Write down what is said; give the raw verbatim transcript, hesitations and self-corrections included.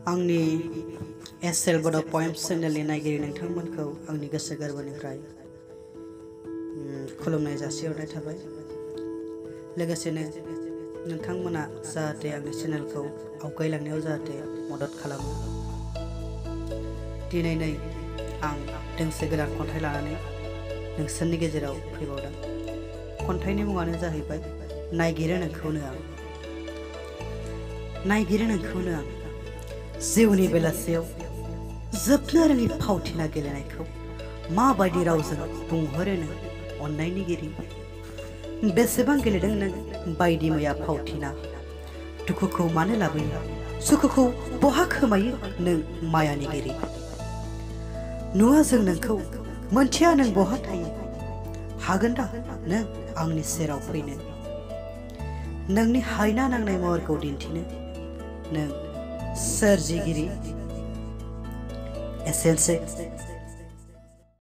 आंनि एसेल बड' पएम्स चेनेलनि नायगिरि नोंथांमोनखौ आंनि गोसो गोरबोनिफ्राय खुलुमनाय जासिहरनाय थाबाय। लोगोसेनो नोंथांमोना जाहाथे आंनि चेनेलखौ आवगायलांनायाव जाहाथे मदद खालामो। दिनै नै आं दोंसे गोदान खन्थाइ लानानै नोंसोरनि गेजेराव फैबावदों। खन्थाइनि मुङानो जाहैबाय नायगिरो नोंखौनो आं। नायगिरो नोंखौनो आं जिउनि बेलासेयाव जोबनो रोङि फावथिना गेलेनायखौ माबायदि रावजों बुंहरोनो अननायनि गिरि। बेसेबां गेलेदों नों बायदि मैया फावथिना, दुखुखौ मानो लाबोयो सुखुखौ बहा खोमायो नों मायानि गिरि। नुवा जों नोंखौ मोनथिया नों बहा थायो, हागोन दा नों आंनि सेराव फैनो, नोंनि हायना नांनाय महरखौ दिन्थिनो नों सोरजिगिरि। एसेनोसै।